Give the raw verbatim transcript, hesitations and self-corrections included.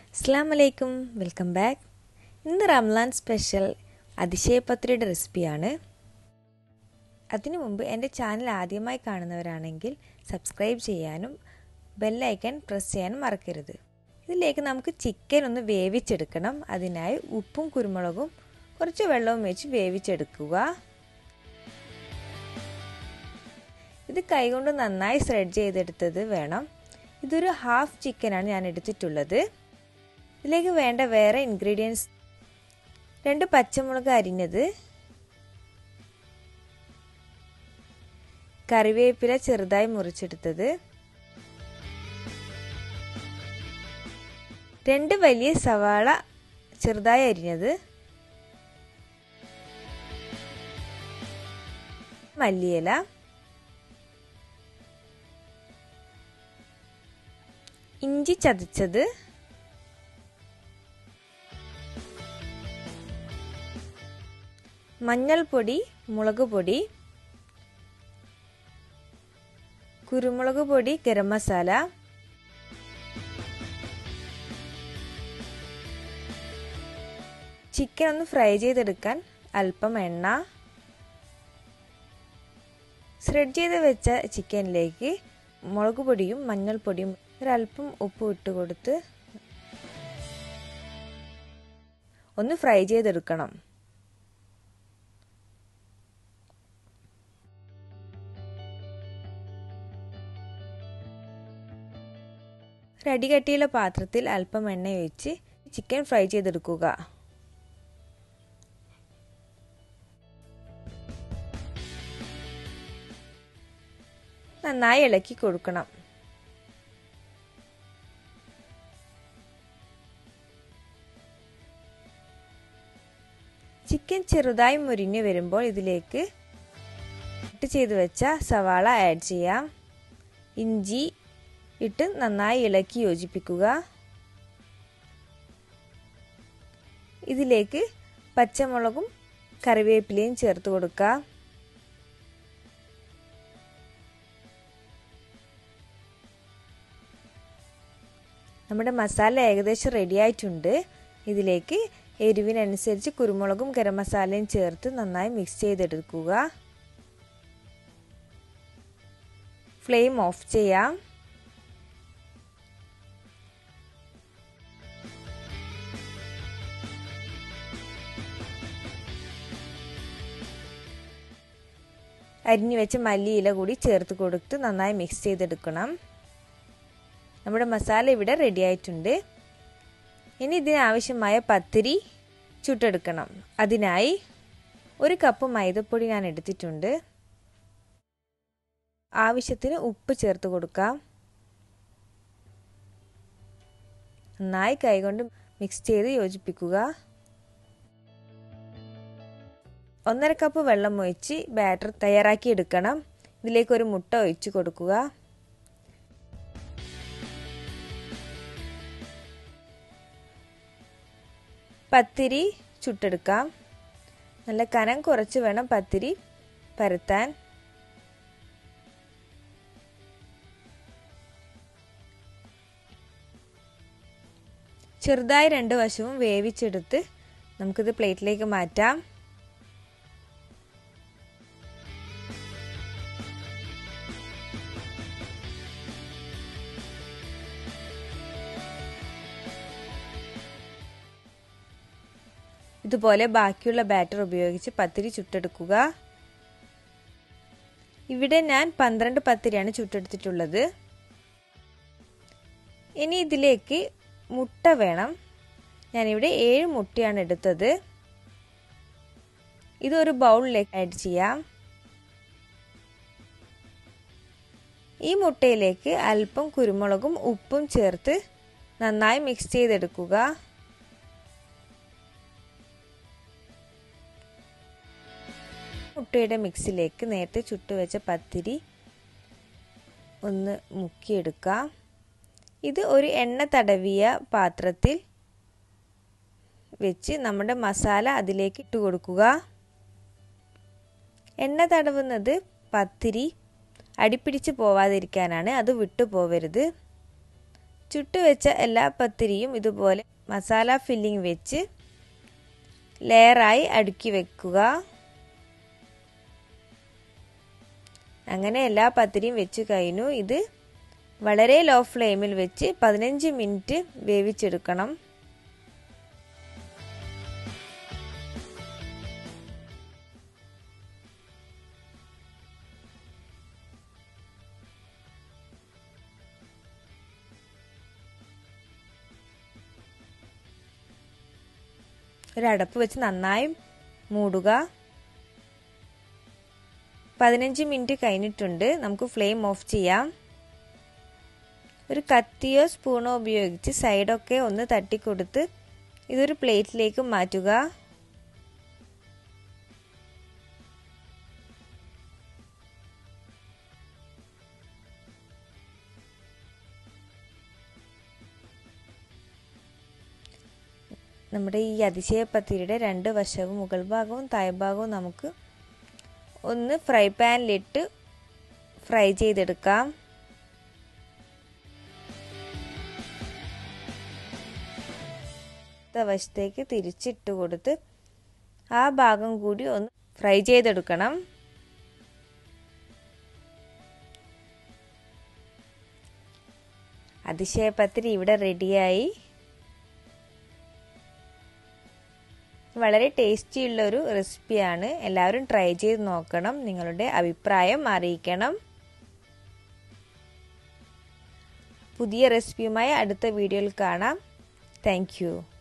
അസ്സലാമു അലൈക്കും, welcome back. ഇന്ന് റംലാൻ സ്പെഷ്യൽ അതിശയപത്രിയുടെ റെസിപ്പിയാണ്. അതിനു മുമ്പ് എൻ്റെ ചാനൽ ആദ്യമായി കാണുന്നവരാണെങ്കിൽ സബ്സ്ക്രൈബ് ചെയ്യാനും ബെല്ലൈക്കൺ പ്രസ് ചെയ്യാനും മറക്കരുത്. ഇതിലേക്ക് നമുക്ക് ചിക്കൻ ഒന്ന് വേവിച്ചെടുക്കണം. അതിനായി ഉപ്പും കുരുമുളകും കുറച്ച് വെള്ളവും വെച്ച് വേവിച്ചെടുക്കുക. ഇത് കൈകൊണ്ട് നന്നായി സ്പ്രെഡ് ചെയ്തെടുത്തത് വേണം. ഇതൊരു ഹാഫ് ചിക്കനാണ് ഞാൻ എടുത്തിട്ടുള്ളത്. ഇതിലേക്ക് വേണ്ട വേറെ ഇൻഗ്രീഡിയൻസ്: രണ്ട് പച്ചമുളക് അരിഞ്ഞത്, കറിവേപ്പില ചെറുതായി മുറിച്ചെടുത്തത്, രണ്ട് വലിയ സവാള ചെറുതായി അരിഞ്ഞത്, മല്ലിയില, ഇഞ്ചി ചതച്ചത്, മഞ്ഞൾപ്പൊടി, മുളക് പൊടി, കുരുമുളക് പൊടി, ഗരം മസാല, ചിക്കൻ ഒന്ന് ഫ്രൈ ചെയ്തെടുക്കാൻ അല്പം എണ്ണ. സ്പ്രെഡ് ചെയ്ത് വെച്ച ചിക്കനിലേക്ക് മുളക് പൊടിയും മഞ്ഞൾപ്പൊടിയും ഒരല്പം ഉപ്പ് ഇട്ട് കൊടുത്ത് ഒന്ന് ഫ്രൈ ചെയ്തെടുക്കണം. അടികട്ടിയുള്ള പാത്രത്തിൽ അല്പം എണ്ണ ഒഴിച്ച് ചിക്കൻ ഫ്രൈ ചെയ്തെടുക്കുക. നന്നായി ഇളക്കി കൊടുക്കണം. ചിക്കൻ ചെറുതായി മുരിഞ്ഞു വരുമ്പോൾ ഇതിലേക്ക് കട്ട് ചെയ്ത് വെച്ച സവാള ആഡ് ചെയ്യാം. ഇഞ്ചി ഇട്ട് നന്നായി ഇളക്കി യോജിപ്പിക്കുക. ഇതിലേക്ക് പച്ചമുളകും കറിവേപ്പിലയും ചേർത്ത് കൊടുക്കുക. നമ്മുടെ മസാല ഏകദേശം റെഡി ആയിട്ടുണ്ട്. ഇതിലേക്ക് എരിവിനനുസരിച്ച് കുരുമുളകും ഗരം മസാലയും ചേർത്ത് നന്നായി മിക്സ് ചെയ്തെടുക്കുക. ഫ്ലെയിം ഓഫ് ചെയ്യാം. അരിഞ്ഞു വെച്ച മല്ലിയില കൂടി ചേർത്ത് കൊടുത്ത് നന്നായി മിക്സ് ചെയ്തെടുക്കണം. നമ്മുടെ മസാല ഇവിടെ റെഡി ആയിട്ടുണ്ട്. ഇനി ഇതിനാവശ്യമായ പത്തിരി ചുട്ടെടുക്കണം. അതിനായി ഒരു കപ്പ് മൈദപ്പൊടി ഞാൻ എടുത്തിട്ടുണ്ട്. ആവശ്യത്തിന് ഉപ്പ് ചേർത്ത് കൊടുക്കാം. നന്നായി കൈകൊണ്ട് മിക്സ് ചെയ്ത് യോജിപ്പിക്കുക. ഒന്നര കപ്പ് വെള്ളം ഒഴിച്ച് ബാറ്റർ തയ്യാറാക്കി എടുക്കണം. ഇതിലേക്ക് ഒരു മുട്ട ഒഴിച്ച് കൊടുക്കുക. പത്തിരി ചുട്ടെടുക്കാം. നല്ല കനം കുറച്ച് വേണം പത്തിരി പരത്താൻ. ചെറുതായി രണ്ട് വശവും വേവിച്ചെടുത്ത് നമുക്കിത് പ്ലേറ്റിലേക്ക് മാറ്റാം. ഇതുപോലെ ബാക്കിയുള്ള ബാറ്റർ ഉപയോഗിച്ച് പത്തിരി ചുട്ടെടുക്കുക. ഇവിടെ ഞാൻ പന്ത്രണ്ട് പത്തിരിയാണ് ചുട്ടെടുത്തിട്ടുള്ളത്. ഇനി ഇതിലേക്ക് മുട്ട വേണം. ഞാനിവിടെ ഏഴ് മുട്ടയാണ് എടുത്തത്. ഇതൊരു ബൗളിലേക്ക് ആഡ് ചെയ്യാം. ഈ മുട്ടയിലേക്ക് അല്പം കുരുമുളകും ഉപ്പും ചേർത്ത് നന്നായി മിക്സ് ചെയ്തെടുക്കുക. മുട്ടയുടെ മിക്സിലേക്ക് നേരത്തെ ചുട്ടുവെച്ച പത്തിരി ഒന്ന് മുക്കിയെടുക്കാം. ഇത് ഒരു എണ്ണ തടവിയ പാത്രത്തിൽ വെച്ച് നമ്മുടെ മസാല അതിലേക്ക് ഇട്ട് കൊടുക്കുക. എണ്ണ തടവുന്നത് പത്തിരി അടിപ്പിടിച്ച് പോവാതിരിക്കാനാണ്. അത് വിട്ടു പോവരുത്. ചുട്ടുവെച്ച എല്ലാ പത്തിരിയും ഇതുപോലെ മസാല ഫില്ലിംഗ് വെച്ച് ലെയറായി അടുക്കി വെക്കുക. അങ്ങനെ എല്ലാ പത്തിരിയും വെച്ച് കഴിഞ്ഞു. ഇത് വളരെ ലോ ഫ്ലെയിമിൽ വെച്ച് പതിനഞ്ച് മിനിറ്റ് വേവിച്ചെടുക്കണം. ഒരു അടപ്പ് വെച്ച് നന്നായി മൂടുക. പതിനഞ്ച് മിനിറ്റ് കഴിഞ്ഞിട്ടുണ്ട്. നമുക്ക് ഫ്ലെയിം ഓഫ് ചെയ്യാം. ഒരു കത്തിയോ സ്പൂണോ ഉപയോഗിച്ച് സൈഡൊക്കെ ഒന്ന് തട്ടിക്കൊടുത്ത് ഇതൊരു പ്ലേറ്റിലേക്ക് മാറ്റുക. നമ്മുടെ ഈ അതിശയ പത്തിരിയുടെ രണ്ട് വശവും മുകൾ ഭാഗവും താഴ്ഭാഗവും നമുക്ക് ഒന്ന് ഫ്രൈ പാനിലിട്ട് ഫ്രൈ ചെയ്തെടുക്കാം. വശത്തേക്ക് തിരിച്ചിട്ട് കൊടുത്ത് ആ ഭാഗം കൂടി ഒന്ന് ഫ്രൈ ചെയ്തെടുക്കണം. അതിശയ പത്തിരി ഇവിടെ റെഡിയായി. വളരെ ടേസ്റ്റി ഉള്ളൊരു റെസിപ്പിയാണ്. എല്ലാവരും ട്രൈ ചെയ്ത് നോക്കണം. നിങ്ങളുടെ അഭിപ്രായം അറിയിക്കണം. പുതിയ റെസിപ്പിയുമായി അടുത്ത വീഡിയോയിൽ കാണാം. Thank U.